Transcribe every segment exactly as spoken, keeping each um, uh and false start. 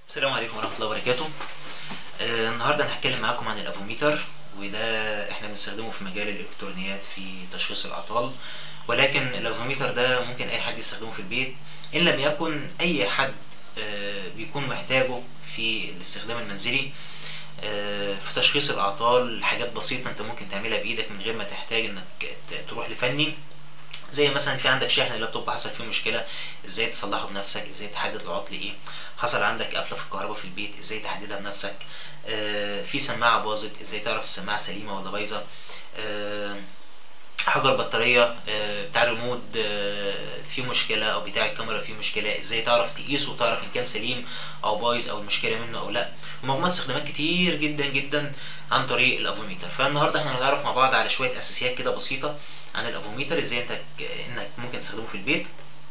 السلام عليكم ورحمة الله وبركاته. آه النهارده انا هتكلم معاكم عن الافوميتر، وده احنا بنستخدمه في مجال الالكترونيات في تشخيص الاعطال. ولكن الافوميتر ده ممكن اي حد يستخدمه في البيت، ان لم يكن اي حد آه بيكون محتاجه في الاستخدام المنزلي آه في تشخيص الاعطال. حاجات بسيطة انت ممكن تعملها بايدك من غير ما تحتاج انك تروح لفني، زي مثلا في عندك شاحن اللابتوب حصل فيه مشكله، ازاي تصلحه بنفسك، ازاي تحدد العطل ايه. حصل عندك قفله في الكهرباء في البيت، ازاي تحددها بنفسك. آه في سماعه باظت، ازاي تعرف السماعه سليمه ولا بايظه. آه حجر بطاريه آه بتاع الريموت آه في مشكله، او بتاع الكاميرا فيه مشكله، ازاي تعرف تقيسه وتعرف ان كان سليم او بايظ او المشكله منه او لا. مجموعه استخدامات كتير جدا جدا عن طريق الافوميتر. فالنهارده احنا هنتعرف مع بعض على شويه اساسيات كده بسيطه عن الافوميتر، ازاي انت انك ممكن تستخدمه في البيت.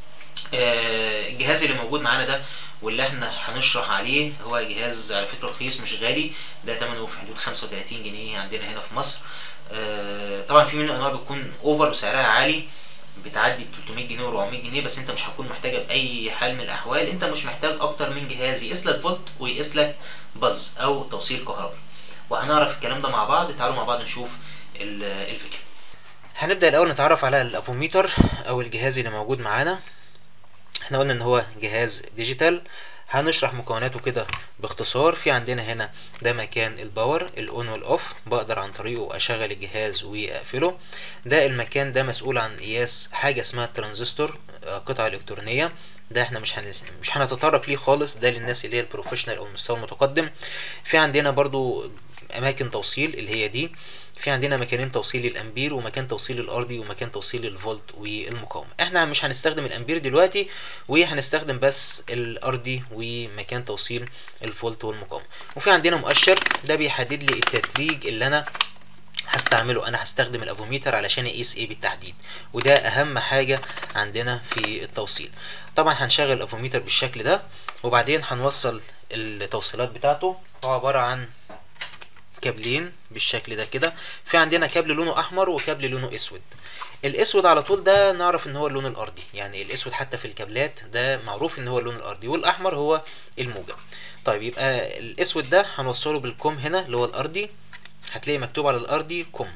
آه الجهاز اللي موجود معانا ده واللي احنا هنشرح عليه هو جهاز على فكره رخيص مش غالي، ده ثمنه في حدود خمسة وثلاثين جنيه عندنا هنا في مصر. آه طبعا في منه انواع بتكون اوفر وسعرها عالي، بتعدي ب ثلاثمية جنيه و400 جنيه، بس انت مش هتكون محتاجها باي حال من الاحوال. انت مش محتاج اكتر من جهاز يقيس لك فولت ويقيس لك باز او توصيل كهربي، وهنعرف الكلام ده مع بعض. تعالوا مع بعض نشوف الفكره. هنبدأ الأول نتعرف على الأفوميتر أو الجهاز اللي موجود معانا. احنا قلنا إن هو جهاز ديجيتال. هنشرح مكوناته كده باختصار. في عندنا هنا ده مكان الباور الأون والأوف، بقدر عن طريقه أشغل الجهاز وأقفله. ده المكان ده مسؤول عن قياس حاجة اسمها الترانزستور، قطعة إلكترونية. ده احنا مش هن... مش هنتطرق ليه خالص، ده للناس اللي هي البروفيشنال أو المستوى المتقدم. في عندنا برضو أماكن توصيل اللي هي دي. في عندنا مكانين توصيل للامبير، ومكان توصيل الارضي، ومكان توصيل للفولت والمقاومه. احنا مش هنستخدم الامبير دلوقتي، وهنستخدم بس الارضي ومكان توصيل الفولت والمقاومه. وفي عندنا مؤشر ده بيحدد لي التدريج اللي انا هستعمله. انا هستخدم الافوميتر علشان اقيس ايه بالتحديد، وده اهم حاجه عندنا في التوصيل. طبعا هنشغل الافوميتر بالشكل ده، وبعدين هنوصل التوصيلات بتاعته. هو عباره عن كابلين بالشكل ده كده. في عندنا كابل لونه احمر وكابل لونه اسود. الاسود على طول ده نعرف ان هو اللون الارضي، يعني الاسود حتى في الكابلات ده معروف ان هو اللون الارضي، والاحمر هو الموجب. طيب يبقى الاسود ده هنوصله بالكوم هنا اللي هو الارضي، هتلاقي مكتوب على الارضي كوم،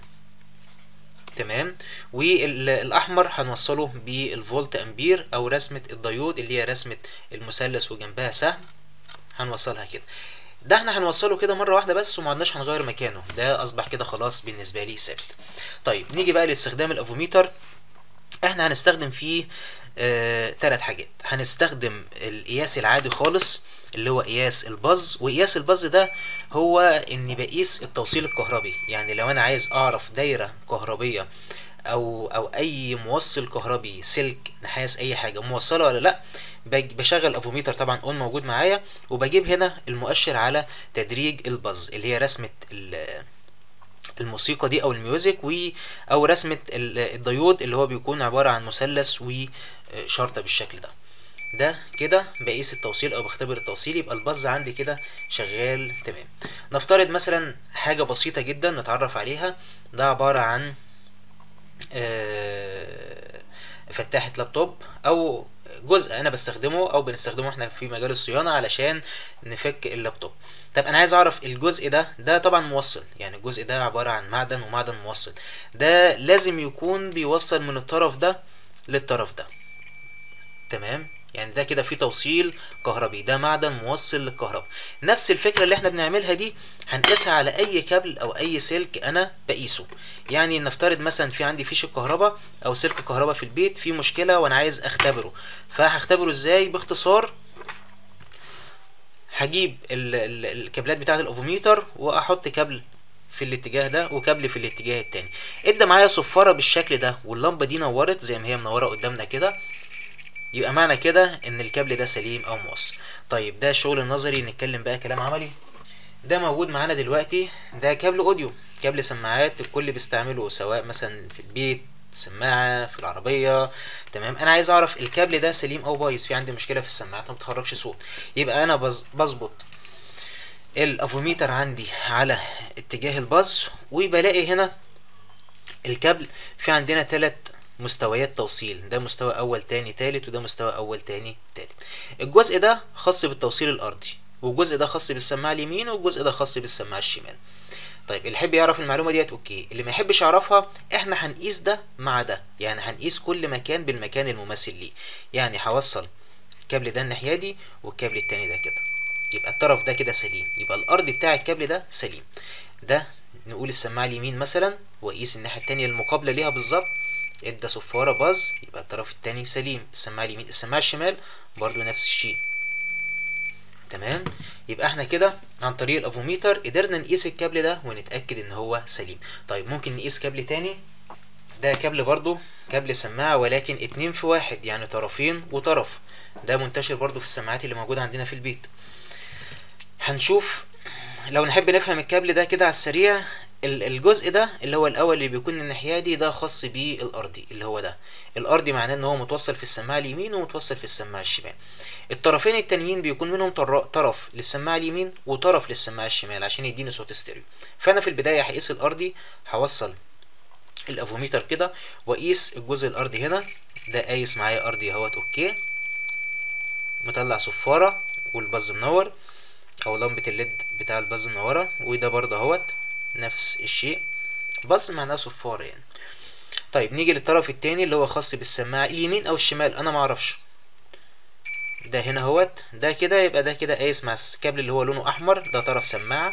تمام. والاحمر هنوصله بالفولت امبير او رسمه الديود اللي هي رسمه المثلث وجنبها سهم، هنوصلها كده. ده احنا هنوصله كده مره واحده بس، وما عدناش هنغير مكانه، ده اصبح كده خلاص بالنسبه لي ثابت. طيب نيجي بقى لاستخدام الافوميتر. احنا هنستخدم فيه آه ثلاث حاجات. هنستخدم القياس العادي خالص اللي هو قياس الباز، وقياس الباز ده هو اني بقيس التوصيل الكهربي. يعني لو انا عايز اعرف دايره كهربيه او او اي موصل كهربي، سلك نحاس اي حاجه موصله ولا لا، بشغل افوميتر طبعا اون موجود معايا، وبجيب هنا المؤشر على تدريج الباز اللي هي رسمه الموسيقى دي او الميوزك، و او رسمه الديود اللي هو بيكون عباره عن مثلث وشرطه بالشكل ده. ده كده بقيس التوصيل او بختبر التوصيل، يبقى الباز عندي كده شغال تمام. نفترض مثلا حاجه بسيطه جدا نتعرف عليها. ده عباره عن فتاحة لابتوب او جزء انا بستخدمه او بنستخدمه احنا في مجال الصيانة علشان نفك اللابتوب. طب انا عايز اعرف الجزء ده ده طبعا موصل، يعني الجزء ده عبارة عن معدن ومعدن موصل، ده لازم يكون بيوصل من الطرف ده للطرف ده، تمام. يعني ده كده في توصيل كهربي، ده معدن موصل للكهرباء. نفس الفكرة اللي احنا بنعملها دي هنقيسها على اي كابل او اي سلك انا بقيسه. يعني نفترض مثلا في عندي فيش الكهرباء او سلك الكهرباء في البيت في مشكلة وانا عايز اختبره. فهختبره ازاي؟ باختصار هجيب ال ال الكابلات بتاعة الافوميتر واحط كابل في الاتجاه ده وكابل في الاتجاه التاني. ادى معايا صفارة بالشكل ده واللمبة دي نورت زي ما هي منورة قدامنا كده، يبقى معنى كده ان الكابل ده سليم او موصل. طيب ده شغل نظري، نتكلم بقى كلام عملي. ده موجود معانا دلوقتي، ده كابل اوديو، كابل سماعات الكل بيستعمله سواء مثلا في البيت، سماعه في العربيه، تمام. انا عايز اعرف الكابل ده سليم او بايظ، في عندي مشكله في السماعات ما بتخرجش صوت. يبقى انا بظبط الافوميتر عندي على اتجاه الباز، وبلاقي هنا الكابل في عندنا ثلاث مستويات توصيل، ده مستوى اول تاني تالت، وده مستوى اول تاني تالت. الجزء ده خاص بالتوصيل الارضي، والجزء ده خاص بالسماعه اليمين والجزء ده خاص بالسماعه الشمال. طيب اللي يحب يعرف المعلومه ديت اوكي، اللي ما يحبش يعرفها احنا هنقيس ده مع ده، يعني هنقيس كل مكان بالمكان المماثل ليه. يعني هوصل الكابل ده الناحيه دي والكابل التاني ده كده، يبقى الطرف ده كده سليم، يبقى الارض بتاع الكابل ده سليم. ده نقول السماعه اليمين مثلا، واقيس الناحيه التانيه المقابله ليها بالظبط، ادى صفاره باز، يبقى الطرف التاني سليم. السماعه اليمين السماعه الشمال برضو نفس الشيء. تمام، يبقى احنا كده عن طريق الافوميتر قدرنا نقيس الكابل ده ونتاكد ان هو سليم. طيب ممكن نقيس كابل تاني، ده كابل برضو كابل سماعه ولكن اتنين في واحد، يعني طرفين وطرف. ده منتشر برضو في السماعات اللي موجوده عندنا في البيت. هنشوف لو نحب نفهم الكابل ده كده على السريع. الجزء ده اللي هو الاول اللي بيكون الناحيه دي ده خاص بالارضي، اللي هو ده الارضي، معناه ان هو متوصل في السماعه اليمين ومتوصل في السماعه الشمال. الطرفين التانيين بيكون منهم طرف للسماعه اليمين وطرف للسماعه الشمال عشان يديني صوت ستيريو. فانا في البدايه هقيس الارضي، هوصل الافوميتر كده واقيس الجزء الارضي هنا. ده قايس معايا ارضي اهوت اوكي، مطلع صفاره والباز منور او لمبه الليد بتاع الباز منوره، وده برضه اهوت نفس الشيء، باز معناه صفاره يعني. طيب نيجي للطرف التاني اللي هو خاص بالسماعه اليمين او الشمال، انا معرفش. ده هنا اهوت، ده كده يبقى ده كده قايس مع الكابل اللي هو لونه احمر، ده طرف سماعه،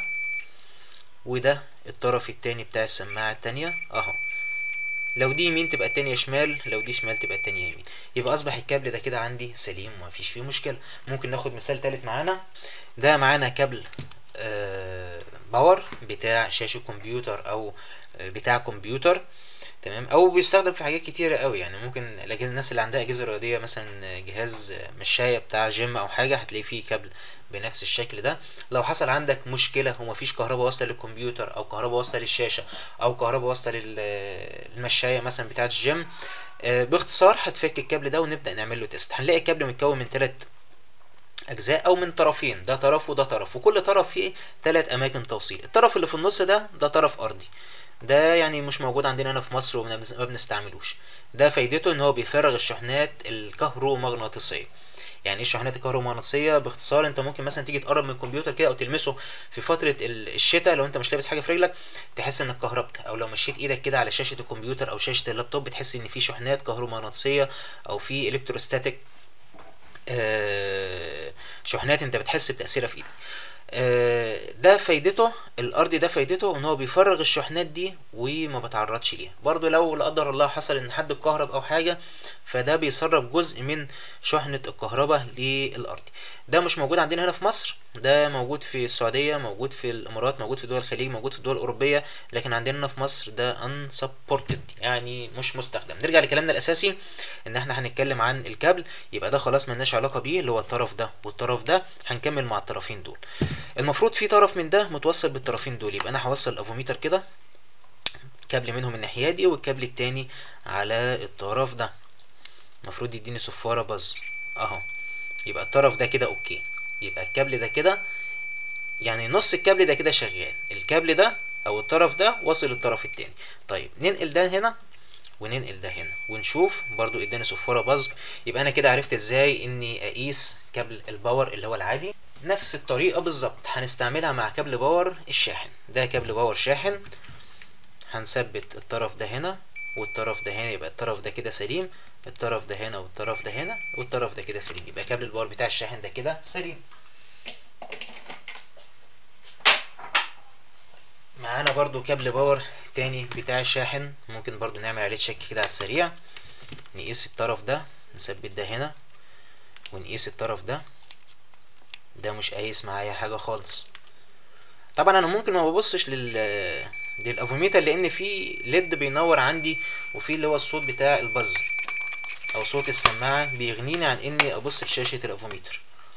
وده الطرف التاني بتاع السماعه التانيه اهو. لو دي يمين تبقى التانية شمال، لو دي شمال تبقى التانية يمين. يبقى اصبح الكابل ده كده عندي سليم ومفيش فيه مشكله. ممكن ناخد مثال تالت معانا. ده معانا كابل آه باور بتاع شاشه كمبيوتر او بتاع كمبيوتر، تمام، او بيستخدم في حاجات كتيره قوي. يعني ممكن الناس اللي عندها اجهزه رياضيه، مثلا جهاز مشايه بتاع جيم او حاجه، هتلاقي فيه كابل بنفس الشكل ده. لو حصل عندك مشكله ومفيش كهرباء واصله للكمبيوتر او كهرباء واصله للشاشه او كهرباء واصله للمشايه مثلا بتاعه الجيم، باختصار هتفك الكابل ده ونبدا نعمل له تيست. هنلاقي الكابل متكون من ثلاث اجزاء او من طرفين، ده طرف وده طرف، وكل طرف فيه ثلاث اماكن توصيل. الطرف اللي في النص ده ده طرف ارضي، ده يعني مش موجود عندنا هنا في مصر وما بنستعملوش. ده فايدته ان هو بيفرغ الشحنات الكهرومغناطيسيه. يعني ايه الشحنات الكهرومغناطيسيه؟ باختصار انت ممكن مثلا تيجي تقرب من الكمبيوتر كده او تلمسه في فتره الشتاء لو انت مش لابس حاجه في رجلك، تحس انك كهربت. او لو مشيت ايدك كده على شاشه الكمبيوتر او شاشه اللابتوب، بتحس ان في شحنات كهرومغناطيسيه او في الكتروستاتيك آه شحنات انت بتحس بتاثيرها في ايدك. ده فايدته الارضي، ده فايدته ان هو بيفرغ الشحنات دي وما بتعرضش ليها. برضو لو لا قدر الله حصل ان حد اتكهرب او حاجه، فده بيسرب جزء من شحنه الكهرباء للارضي. ده مش موجود عندنا هنا في مصر، ده موجود في السعوديه، موجود في الامارات، موجود في دول الخليج، موجود في الدول الاوروبيه، لكن عندنا هنا في مصر ده unsupported، يعني مش مستخدم. نرجع لكلامنا الاساسي ان احنا هنتكلم عن الكابل. يبقى ده خلاص ملناش علاقه بيه، اللي هو الطرف ده والطرف ده، هنكمل مع الطرفين دول. المفروض في طرف من ده متوصل بالطرفين دول، يبقى انا هوصل الافوميتر كده، كابل منهم الناحيه دي والكابل التاني على الطرف ده، المفروض يديني صفاره باز اهو. يبقى الطرف ده كده اوكي، يبقى الكابل ده كده يعني نص الكابل ده كده شغال، الكابل ده او الطرف ده واصل الطرف التاني. طيب ننقل ده هنا وننقل ده هنا ونشوف، برضو اداني صفاره باز. يبقى انا كده عرفت ازاي اني اقيس كابل الباور اللي هو العادي. نفس الطريقه بالظبط هنستعملها مع كابل باور الشاحن. ده كابل باور شاحن، هنثبت الطرف ده هنا والطرف ده هنا، يبقى الطرف ده كده سليم، الطرف ده هنا والطرف ده هنا والطرف ده كده سليم، يبقى كابل الباور بتاع الشاحن ده كده سليم. معانا برضو كابل باور تاني بتاع الشاحن، ممكن برضو نعمل عليه تشيك كده على السريع. نقيس الطرف ده، نثبت ده هنا ونقيس الطرف ده، ده مش قايس معايا حاجه خالص. طبعا انا ممكن ما ببصش لل للافوميتر لان في ليد بينور عندي، وفي اللي هو الصوت بتاع البز او صوت السماعه بيغنيني عن اني ابص لشاشه الافوميتر.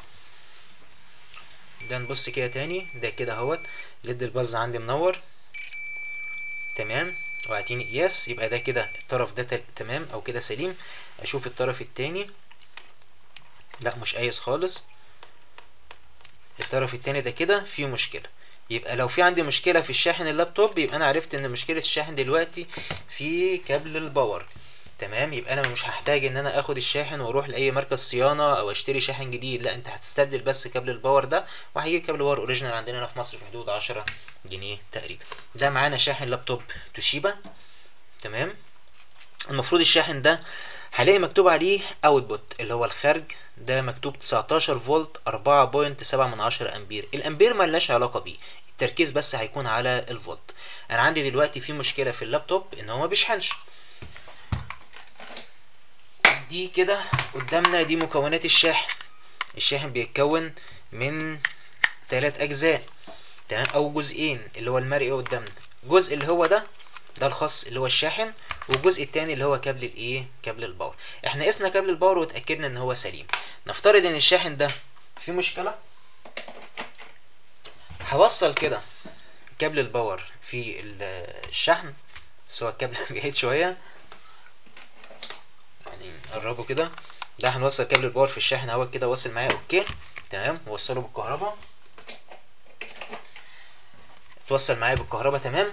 ده نبص كده تاني، ده كده اهوت ليد البز عندي منور تمام، وهاتيني قياس، يبقى ده كده الطرف ده تمام او كده سليم. اشوف الطرف التاني، لا مش قايس خالص، الطرف التاني ده كده فيه مشكله. يبقى لو في عندي مشكله في الشاحن اللابتوب، يبقى انا عرفت ان مشكله الشاحن دلوقتي في كابل الباور. تمام. يبقى انا مش هحتاج ان انا اخد الشاحن واروح لاي مركز صيانه او اشتري شاحن جديد، لا انت هتستبدل بس كابل الباور ده، وهجيب كابل باور اوريجينال عندنا هنا في مصر في حدود عشرة جنيه تقريبا. ده معانا شاحن لابتوب توشيبا. تمام. المفروض الشاحن ده هلاقي مكتوب عليه اوتبوت اللي هو الخارج، ده مكتوب تسعتاشر فولت أربعة فاصلة سبعة من عشرة امبير. الامبير ملناش علاقه بيه، التركيز بس هيكون على الفولت. انا عندي دلوقتي في مشكله في اللابتوب ان هو ما بيشحنش. دي كده قدامنا دي مكونات الشاحن. الشاحن بيتكون من ثلاث اجزاء، تمام، او جزئين اللي هو المرئي قدامنا. جزء اللي هو ده ده الخاص اللي هو الشاحن، والجزء الثاني اللي هو كابل الايه كابل الباور. احنا قسنا كابل الباور واتاكدنا ان هو سليم. نفترض ان الشاحن ده فيه مشكله، هوصل كده كابل الباور في الشحن، سواء الكابل بعيد شويه يعني نقربه كده. ده هنوصل كابل الباور في الشاحن اهوت كده، واصل معايا اوكي تمام. ووصله بالكهرباء، توصل معايا بالكهرباء تمام.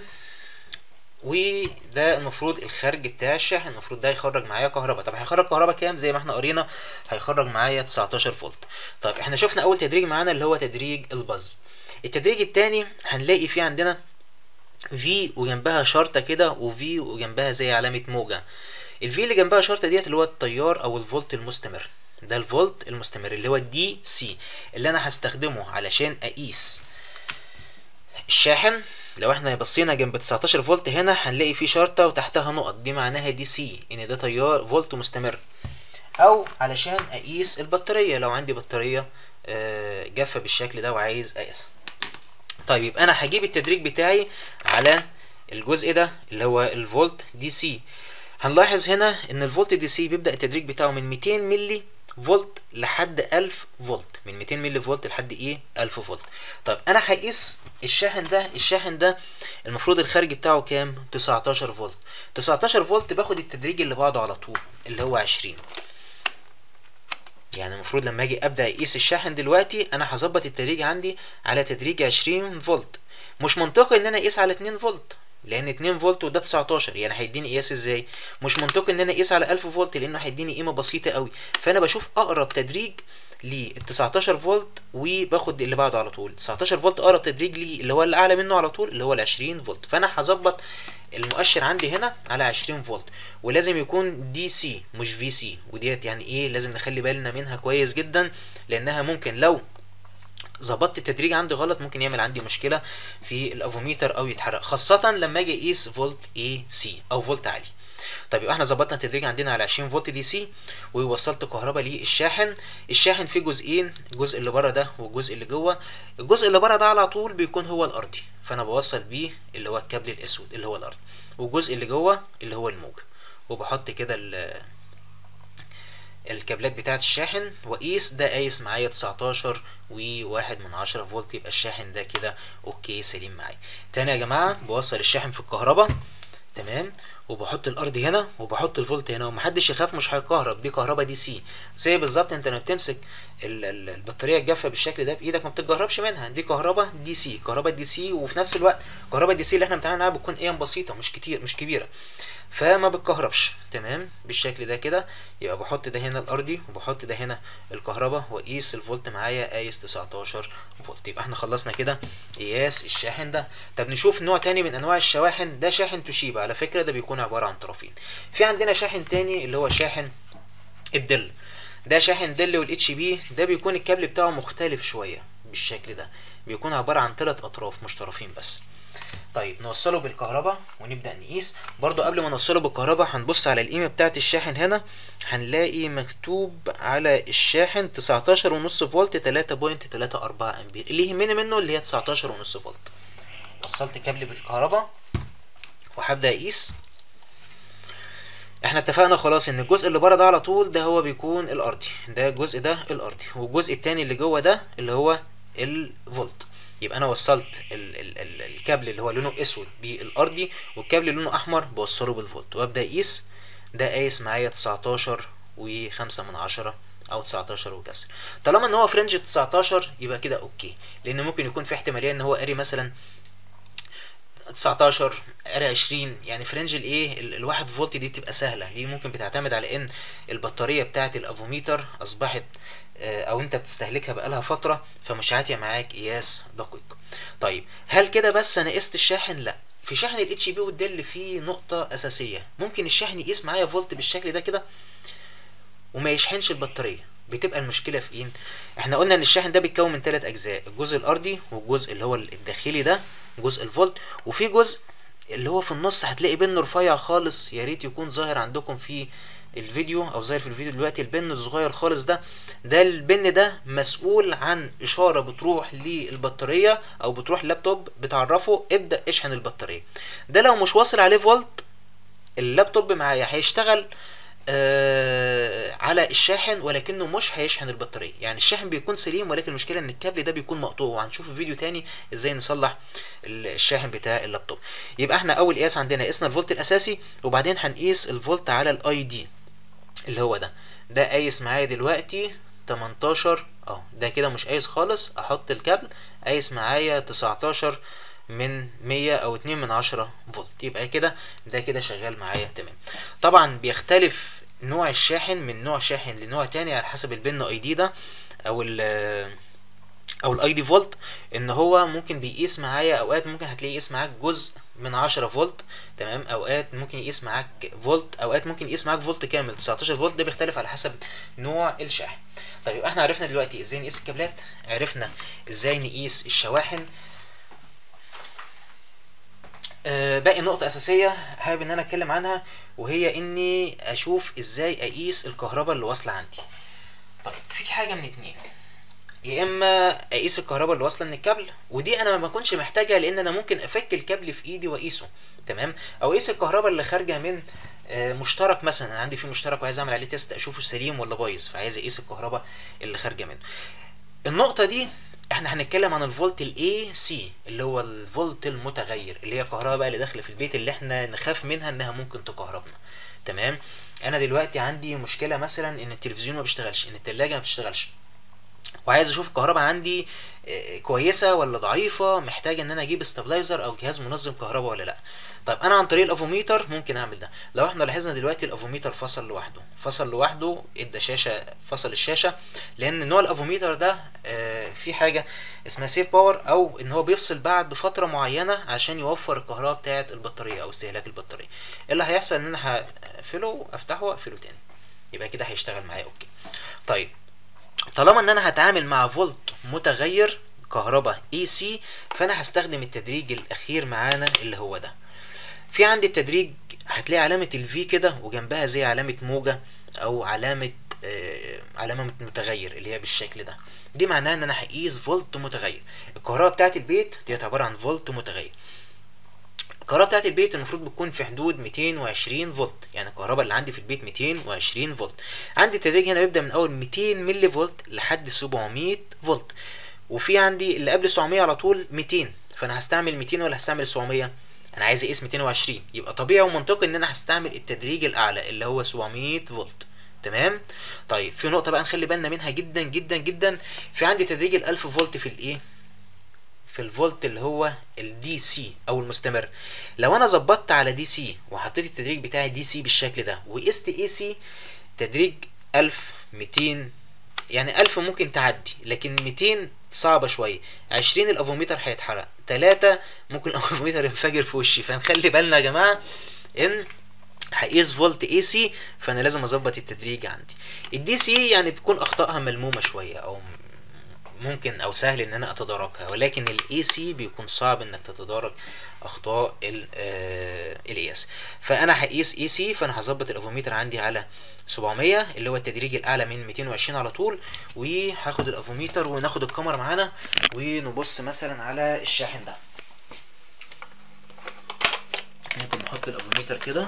وده المفروض الخارج بتاع الشاحن، المفروض ده يخرج معايا كهرباء. طب هيخرج كهرباء كام؟ زي ما احنا قرينا هيخرج معايا تسعتاشر فولت. طيب احنا شفنا اول تدريج معانا اللي هو تدريج الباز. التدريج الثاني هنلاقي فيه عندنا في وجنبها شرطه كده، وفي وجنبها زي علامه موجه. الفي اللي جنبها شرطه ديت اللي هو التيار او الفولت المستمر. ده الفولت المستمر اللي هو الدي سي اللي انا هستخدمه علشان اقيس الشاحن. لو احنا بصينا جنب تسعتاشر فولت هنا هنلاقي في شرطه وتحتها نقط، دي معناها دي سي، ان ده تيار فولت مستمر. او علشان اقيس البطاريه لو عندي بطاريه جافه بالشكل ده وعايز اقيسها. طيب يبقى انا هجيب التدريج بتاعي على الجزء ده اللي هو الفولت دي سي. هنلاحظ هنا ان الفولت دي سي بيبدا التدريج بتاعه من ميتين ملي فولت لحد ألف فولت، من ميتين ملي فولت لحد ايه ألف فولت. طيب انا هقيس الشاحن ده، الشاحن ده المفروض الخارج بتاعه كام؟ تسعتاشر فولت. تسعتاشر فولت باخد التدريج اللي بعده على طول اللي هو عشرين. يعني المفروض لما اجي ابدا اقيس الشاحن دلوقتي انا هظبط التدريج عندي على تدريج عشرين فولت. مش منطقي ان انا اقيس على اتنين فولت، لان اتنين فولت وده تسعتاشر، يعني هيديني قياس ازاي؟ مش منطقي ان انا اقيس على ألف فولت لانه هيديني قيمه بسيطه قوي. فانا بشوف اقرب تدريج لل تسعتاشر فولت وباخد اللي بعده على طول. تسعتاشر فولت اقرب تدريج لي اللي هو اللي اعلى منه على طول اللي هو ال عشرين فولت. فانا هظبط المؤشر عندي هنا على عشرين فولت، ولازم يكون دي سي مش في سي. وديت يعني ايه لازم نخلي بالنا منها كويس جدا، لانها ممكن لو ظبطت التدريج عندي غلط ممكن يعمل عندي مشكله في الافوميتر او يتحرق، خاصه لما اجي اقيس فولت اي سي او فولت عالي. طيب يبقى احنا ظبطنا التدريج عندنا على عشرين فولت دي سي، ووصلت كهرباء للشاحن. الشاحن فيه جزئين، الجزء اللي بره ده والجزء اللي جوه. الجزء اللي بره ده على طول بيكون هو الارضي، فانا بوصل بيه اللي هو الكابل الاسود اللي هو الارضي، والجزء اللي جوه اللي هو الموج. وبحط كده الكابلات بتاعه الشاحن واقيس. ده قايس معايا تسعتاشر وواحد من عشرة فولت، يبقى الشاحن ده كده اوكي سليم معايا. تاني يا جماعه بوصل الشاحن في الكهرباء تمام، وبحط الارض هنا وبحط الفولت هنا، ومحدش يخاف مش هيكهرب، دي كهرباء دي سي. زي بالظبط انت لما بتمسك البطاريه الجافه بالشكل ده بايدك ما بتتجربش منها، دي كهرباء دي سي، كهرباء دي سي. وفي نفس الوقت كهرباء دي سي اللي احنا بنتعامل معاها بتكون قيم بسيطه مش كتير مش كبيره، فما بتكهربش تمام بالشكل ده كده. يبقى بحط ده هنا الارضي وبحط ده هنا الكهرباء، واقيس الفولت معايا قايس تسعتاشر فولت. يبقى احنا خلصنا كده قياس الشاحن ده. طب نشوف نوع تاني من انواع الشواحن. ده شاحن توشيبا على فكره، ده بيكون عباره عن طرفين. في عندنا شاحن تاني اللي هو شاحن الدل. ده شاحن دل والاتش بي، ده بيكون الكابل بتاعه مختلف شويه بالشكل ده، بيكون عباره عن ثلاث اطراف مش طرفين بس. طيب نوصله بالكهرباء ونبدأ نقيس. برضو قبل ما نوصله بالكهرباء هنبص على القيمة بتاعة الشاحن هنا، هنلاقي مكتوب على الشاحن تسعتاشر ونص فولت تلاتة فاصلة تلاتة أربعة امبير. اللي يهمني منه اللي هي تسعتاشر ونص فولت. وصلت كابل بالكهرباء وهبدأ اقيس. احنا اتفقنا خلاص ان الجزء اللي بره ده على طول ده هو بيكون الارضي، ده الجزء ده الارضي، والجزء التاني اللي جوه ده اللي هو الفولت. يبقى انا وصلت ال ال ال الكابل اللي هو لونه اسود بالارضي، والكابل اللي لونه احمر بوصله بالفولت وابدا اقيس. ده قايس معايا تسعتاشر وخمسة من عشرة او تسعتاشر وكسر. طالما ان هو في رينج تسعتاشر يبقى كده اوكي، لان ممكن يكون في احتماليه ان هو قاري مثلا تسعتاشر اري عشرين، يعني في رينج الايه الواحد فولت دي بتبقى سهله. دي ممكن بتعتمد على ان البطاريه بتاعه الافوميتر اصبحت او انت بتستهلكها بقالها فتره، فمش عاتيه معاك قياس دقيق. طيب هل كده بس انا قست الشاحن؟ لا، في شحن الاتش بي والدل في نقطه اساسيه، ممكن الشاحن يقيس معايا فولت بالشكل ده كده وما يشحنش البطاريه. بتبقى المشكله في ايه؟ احنا قلنا ان الشاحن ده بيتكون من ثلاث اجزاء، الجزء الارضي والجزء اللي هو الداخلي ده جزء الفولت، وفي جزء اللي هو في النص هتلاقي بن رفيع خالص، يا ريت يكون ظاهر عندكم في الفيديو او ظاهر في الفيديو دلوقتي. البن الصغير خالص ده ده البن ده مسؤول عن اشاره بتروح للبطاريه او بتروح اللابتوب بتعرفه ابدا اشحن البطاريه. ده لو مش واصل عليه فولت اللابتوب معايا هيشتغل آه على الشاحن ولكنه مش هيشحن البطاريه. يعني الشاحن بيكون سليم ولكن المشكله ان الكابل ده بيكون مقطوع، وهنشوف في فيديو تاني ازاي نصلح الشاحن بتاع اللابتوب. يبقى احنا اول قياس عندنا قسنا الفولت الاساسي، وبعدين هنقيس الفولت على الاي دي اللي هو ده ده قايس معايا دلوقتي تمنتاشر اهو، ده كده مش قايس خالص، احط الكابل قايس معايا تسعتاشر من مية او اتنين من عشرة فولت. يبقى كده ده كده شغال معايا تمام. طبعا بيختلف نوع الشاحن من نوع شاحن لنوع تاني على حسب البن اي دي ده او ال او الاي دي فولت، ان هو ممكن بيقيس معايا اوقات ممكن هتلاقيه يقيس معاك جزء من عشرة فولت تمام، اوقات ممكن يقيس معاك فولت، اوقات ممكن يقيس معاك فولت كامل تسعتاشر فولت. ده بيختلف على حسب نوع الشاحن. طيب يبقى احنا عرفنا دلوقتي ازاي نقيس الكابلات، عرفنا ازاي نقيس الشواحن. آه باقي نقطة أساسية حابب إن أنا أتكلم عنها، وهي إني أشوف إزاي أقيس الكهرباء اللي واصلة عندي. طيب في حاجة من اتنين، يا إما أقيس الكهرباء اللي واصلة من الكابل، ودي أنا ما بكونش محتاجها لأن أنا ممكن أفك الكابل في إيدي وأقيسه تمام، أو أقيس الكهرباء اللي خارجة من آه مشترك مثلا، أنا عندي فيه مشترك وعايز أعمل عليه تيست أشوفه سليم ولا بايظ، فعايز أقيس الكهرباء اللي خارجة منه. النقطة دي احنا هنتكلم عن الفولت الاي سي اللي هو الفولت المتغير، اللي هي الكهرباء بقى اللي داخله في البيت اللي احنا نخاف منها انها ممكن تكهربنا تمام. انا دلوقتي عندي مشكله مثلا ان التلفزيون ما بيشتغلش، ان الثلاجه ما بتشتغلش، وعايز اشوف الكهرباء عندي كويسه ولا ضعيفه، محتاج ان انا اجيب استابلايزر او جهاز منظم كهرباء ولا لا. طيب انا عن طريق الافوميتر ممكن اعمل ده. لو احنا لاحظنا دلوقتي الافوميتر فصل لوحده فصل لوحده ادى شاشه، فصل الشاشه، لان نوع الافوميتر ده آه في حاجه اسمها سيف باور، او ان هو بيفصل بعد فتره معينه عشان يوفر الكهرباء بتاعه البطاريه او استهلاك البطاريه. اللي هيحصل ان انا هقفله افتحه واقفله تاني، يبقى كده هيشتغل معايا اوكي. طيب طالما ان انا هتعامل مع فولت متغير كهرباء اي سي، فانا هستخدم التدريج الاخير معانا اللي هو ده. في عندي التدريج هتلاقي علامة الفي كده وجنبها زي علامة موجة او علامة آه علامة متغير اللي هي بالشكل ده، دي معناها ان انا هقيس فولت متغير. الكهرباء بتاعت البيت دي عبارة عن فولت متغير. الكهرباء بتاعت البيت المفروض بتكون في حدود ميتين وعشرين فولت، يعني الكهرباء اللي عندي في البيت ميتين وعشرين فولت. عندي التدريج هنا بيبدأ من اول ميتين ملي فولت لحد سبعمية فولت، وفي عندي اللي قبل سبعمية على طول ميتين، فانا هستعمل ميتين ولا هستعمل سبعمية؟ انا عايز اقيس ميتين وعشرين، يبقى طبيعي ومنطقي ان انا هستعمل التدريج الاعلى اللي هو سبعمية فولت تمام. طيب في نقطة بقى نخلي بالنا منها جدا جدا جدا، في عندي تدريج ال ألف فولت في الايه؟ في الفولت اللي هو الدي سي او المستمر. لو انا ظبطت على دي سي وحطيت التدريج بتاعي دي سي بالشكل ده وقست اي سي تدريج ألف ميتين، يعني ألف ممكن تعدي لكن ميتين صعبه شويه، عشرين الافوميتر هيتحرق، تلاتة ممكن الافوميتر ينفجر في وشي. فنخلي بالنا يا جماعه ان هقيس فولت اي سي، فانا لازم اظبط التدريج عندي. الدي سي يعني بتكون اخطائها ملمومه شويه او ممكن او سهل ان انا اتداركها، ولكن الاي سي بيكون صعب انك تتدارك اخطاء القياس. فانا هقيس اي سي، فانا هظبط الافوميتر عندي على سبعمية اللي هو التدريج الاعلى من ميتين وعشرين على طول، وهاخد الافوميتر وناخد الكاميرا معانا ونبص مثلا على الشاحن ده. ممكن نحط الافوميتر كده،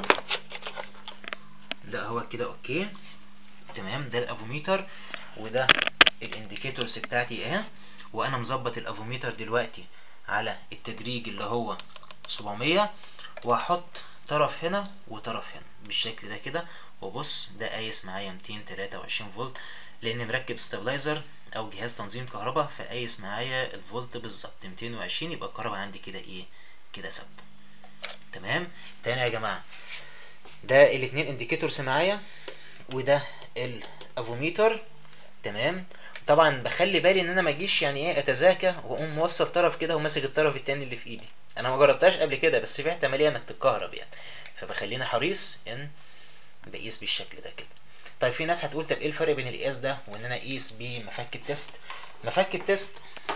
ده هو كده اوكي تمام. ده الافوميتر وده الانديكيتورز بتاعتي اهي، وانا مظبط الافوميتر دلوقتي على التدريج اللي هو سبعمية، وهحط طرف هنا وطرف هنا بالشكل ده كده، وبص ده قايس معايا ميتين وتلاتة وعشرين فولت لان مركب ستابلايزر او جهاز تنظيم كهرباء، فقايس معايا الفولت بالظبط ميتين وعشرين، يبقى الكهرباء عندي كده ايه كده ثابته. تمام. تاني يا جماعه، ده الاتنين انديكيتورز معايا وده الافوميتر. تمام. طبعا بخلي بالي ان انا ما اجيش يعني ايه اتذاكى واقوم موصل طرف كده وماسك الطرف التاني اللي في ايدي. انا ما جربتهاش قبل كده بس في احتماليه انك تتكهرب يعني، فبخليني حريص ان بقيس بالشكل ده كده. طيب في ناس هتقول طب ايه الفرق بين القياس ده وان انا اقيس بمفك التست؟ مفك التست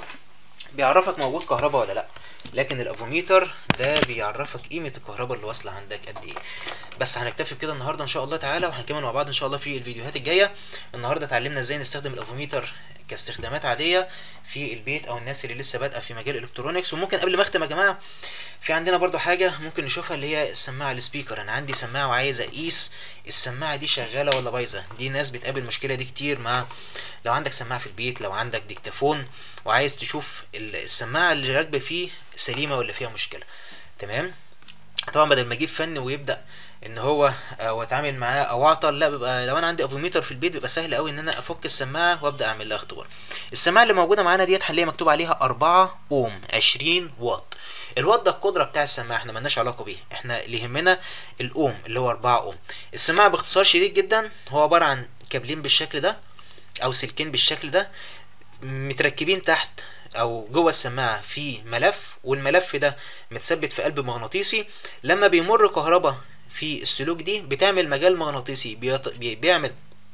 بيعرفك موجود كهرباء ولا لا، لكن الافوميتر ده بيعرفك قيمه الكهرباء اللي واصله عندك قد ايه. بس هنكتفي بكده النهارده ان شاء الله تعالى، وهنكمل مع بعض ان شاء الله في الفيديوهات الجايه. النهارده اتعلمنا ازاي نستخدم الافوميتر كاستخدامات عاديه في البيت او الناس اللي لسه بادئه في مجال الالكترونيكس. وممكن قبل ما اختم يا جماعه في عندنا برضو حاجه ممكن نشوفها اللي هي السماعه السبيكر. انا عندي سماعه وعايز اقيس السماعه دي شغاله ولا بايظه. دي ناس بتقابل المشكله دي كتير، مع لو عندك سماعه في البيت، لو عندك ديكتافون وعايز تشوف السماعه اللي راكبه فيه سليمه ولا فيها مشكله. تمام. طبعا بدل ما اجيب فن ويبدا ان هو او اتعامل معاه او اعطل، لا بيبقى لو انا عندي افوميتر في البيت بيبقى سهل قوي ان انا افك السماعه وابدا اعمل لها اختبار. السماعه اللي موجوده معانا ديت هنلاقي مكتوب عليها أربعة اوم عشرين واط. الواط ده القدره بتاع السماعه، احنا مالناش علاقه بيه، احنا اللي يهمنا الاوم اللي هو أربعة اوم. السماعه باختصار شديد جدا هو عباره عن كابلين بالشكل ده او سلكين بالشكل ده متركبين تحت او جوه السماعه في ملف، والملف ده متثبت في قلب مغناطيسي. لما بيمر كهرباء في السلوك دي بتعمل مجال مغناطيسي بيعمل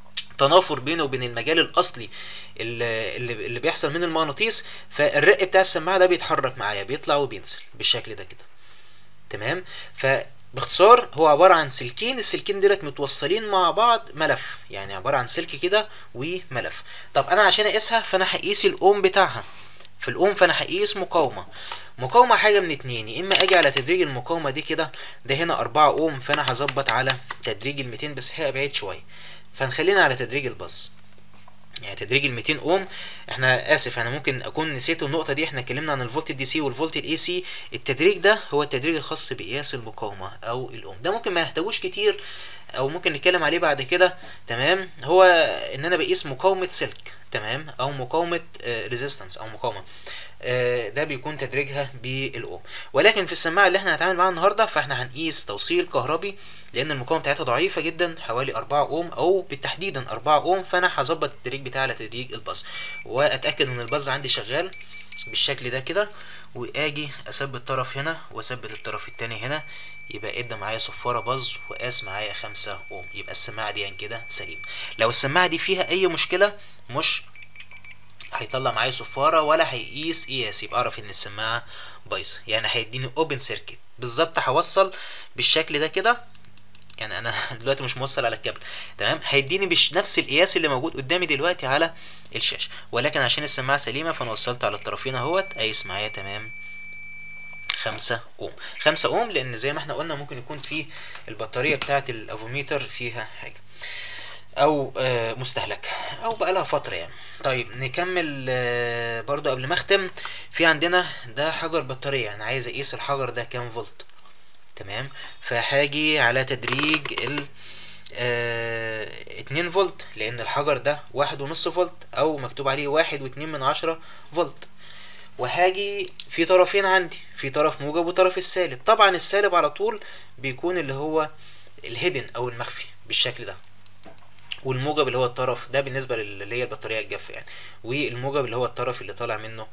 تنافر بينه وبين المجال الاصلي اللي, اللي بيحصل من المغناطيس، فالرق بتاع السماعه ده بيتحرك معايا بيطلع وبينزل بالشكل ده كده. تمام. ف باختصار هو عبارة عن سلكين، السلكين دولت متوصلين مع بعض ملف، يعني عبارة عن سلك كده وملف. طب انا عشان اقيسها فانا هقيس الاوم بتاعها. في الاوم فانا هقيس مقاومة. مقاومة حاجة من اتنين، يا اما اجي على تدريج المقاومة دي كده، ده هنا أربعة اوم فانا هظبط على تدريج ال ميتين بس هي بعيد شوية، فنخلينا على تدريج الباص يعني تدريج ال ميتين اوم. احنا اسف انا ممكن اكون نسيت النقطه دي، احنا اتكلمنا عن الفولت الدي سي والفولت الاي سي. التدريج ده هو التدريج الخاص بقياس المقاومه او الاوم، ده ممكن ما نحتاجوش كتير او ممكن نتكلم عليه بعد كده. تمام. هو ان انا بقيس مقاومه سلك، تمام، او مقاومه ريزيستنس او مقاومه، آه ده بيكون تدريجها بالاوم. ولكن في السماعه اللي احنا هنتعامل معاها النهارده فاحنا هنقيس توصيل كهربي، لان المقاومه بتاعتها ضعيفه جدا حوالي أربعة اوم او بالتحديد أربعة اوم، فانا هظبط التدريج بتاعي على تدريج الباص واتاكد ان الباص عندي شغال بالشكل ده كده، واجي اثبت طرف هنا واثبت الطرف التاني هنا، يبقى ادى معايا صفاره باظ وقاس معايا خمسة اوم، يبقى السماعه دي كده سليمه. لو السماعه دي فيها اي مشكله مش هيطلع معايا صفاره ولا هيقيس قياس، يبقى اعرف ان السماعه بايظه، يعني هيديني اوبن سيركت بالظبط. هوصل بالشكل ده كده، يعني انا دلوقتي مش موصل على الكابل، تمام، هيديني بش نفس القياس اللي موجود قدامي دلوقتي على الشاشه، ولكن عشان السماعه سليمه فانا وصلت على الطرفين اهوت، قايس معايا تمام خمسة اوم. خمسة اوم لان زي ما احنا قلنا ممكن يكون في البطاريه بتاعه الافوميتر فيها حاجه او آه مستهلك او بقالها فتره يعني. طيب نكمل آه برضو قبل ما اختم. في عندنا ده حجر بطاريه، انا عايز اقيس الحجر ده كام فولت. تمام. فهاجي على تدريج ال آه اتنين فولت، لان الحجر ده واحد ونص فولت او مكتوب عليه واحد واتنين من عشرة فولت. وهاجي في طرفين عندي، في طرف موجب وطرف السالب. طبعا السالب على طول بيكون اللي هو الهيدن او المخفي بالشكل ده، والموجب اللي هو الطرف ده بالنسبه اللي هي البطاريه الجافه يعني، والموجب اللي هو الطرف اللي طالع منه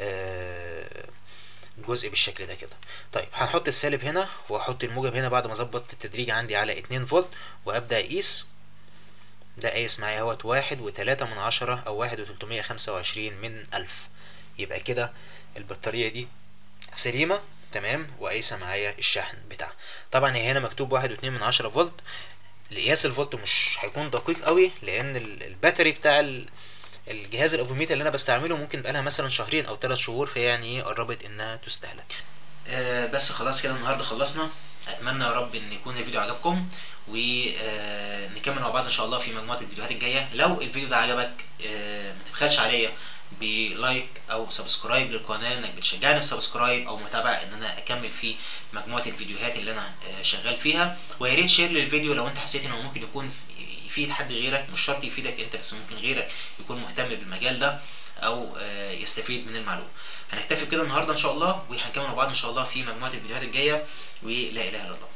آه جزء بالشكل ده كده. طيب هنحط السالب هنا واحط الموجب هنا بعد ما اظبط التدريج عندي على اتنين فولت، وابدا اقيس. ده قايس معايا اهوت واحد وتلاتة من عشرة او واحد وتلتمية خمسة وعشرين من الف. يبقى كده البطاريه دي سليمه تمام، وقايسه معايا الشحن بتاعها. طبعا هنا مكتوب واحد واتنين من عشرة فولت، لقياس الفولت مش هيكون دقيق قوي لان الباتري بتاع الجهاز الافوميتر اللي انا بستعمله ممكن بقالها مثلا شهرين او ثلاث شهور، فيعني ايه قربت انها تستهلك. آه بس خلاص كده النهارده خلصنا. اتمنى يا رب ان يكون الفيديو عجبكم، ونكمل مع بعض ان شاء الله في مجموعه الفيديوهات الجايه. لو الفيديو ده عجبك آه ما تبخلش عليا بلايك او سبسكرايب للقناه، انك بتشجعني بسبسكرايب او متابعه ان انا اكمل في مجموعه الفيديوهات اللي انا آه شغال فيها. ويا ريت شير للفيديو لو انت حسيت انه ممكن يكون يفيد حد غيرك، مش شرط يفيدك انت بس ممكن غيرك يكون مهتم بالمجال ده او آه، يستفيد من المعلومه. هنكتفي بكده النهارده ان شاء الله، وهنكمل مع بعض ان شاء الله في مجموعه الفيديوهات الجايه، ولا اله الا الله.